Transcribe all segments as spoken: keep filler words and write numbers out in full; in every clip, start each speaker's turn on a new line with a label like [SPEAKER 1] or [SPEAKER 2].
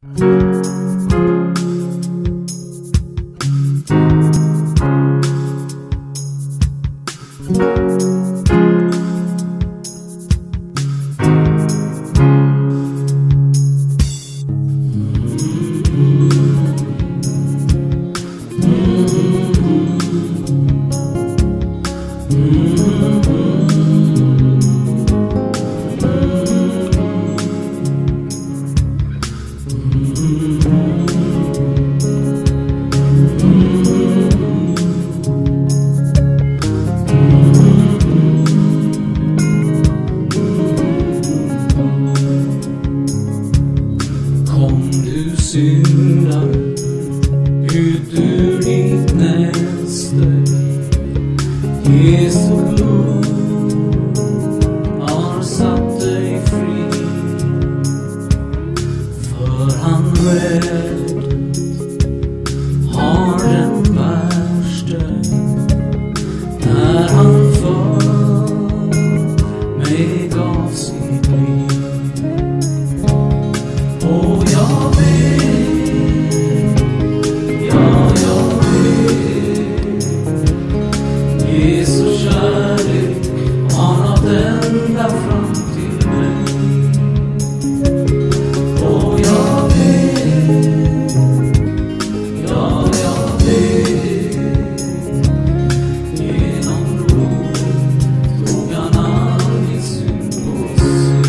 [SPEAKER 1] Kom du syndare ut ur ditt näste, Jesu blod har satt dig fri, för han rädd har den värste när han för mig gav sitt liv. Och jag vet, ja jag vet, Jesu kärlek har nått ända fram till mig. Och jag vet, ja jag vet, genom blod tog han all min synd på sig.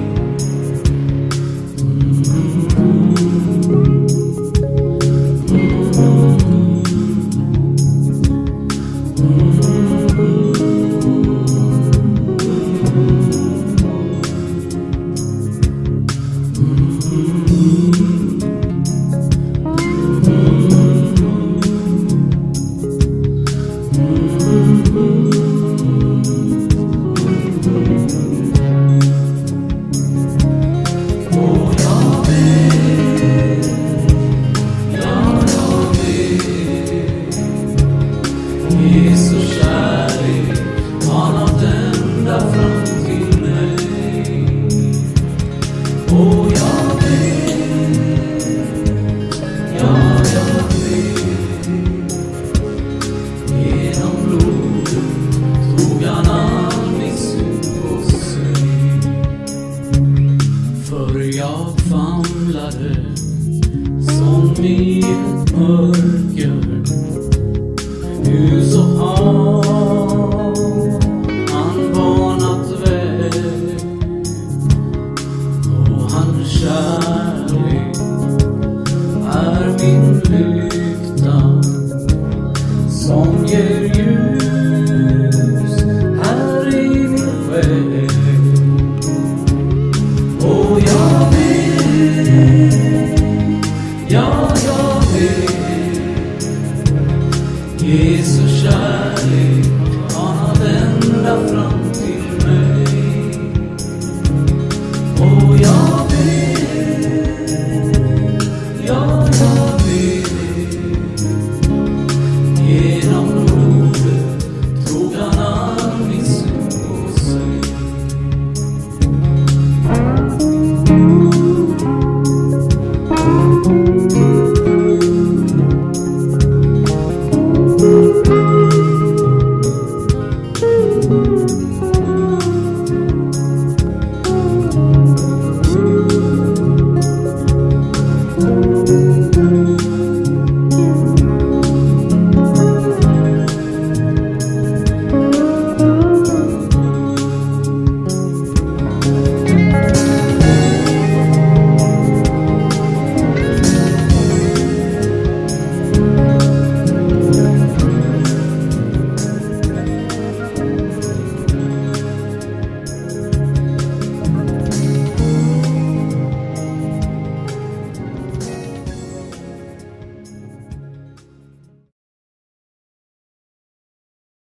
[SPEAKER 1] Jesu kärlek har nått ända fram till mig. Och jag vet, ja jag vet, genom blodet tog han all min synd på sig. För jag famlade som i ett mörker, hus och hav han banat väg, och hans kärlek är min lykta som ger ljus här i min väg. Och jag vet, ja jag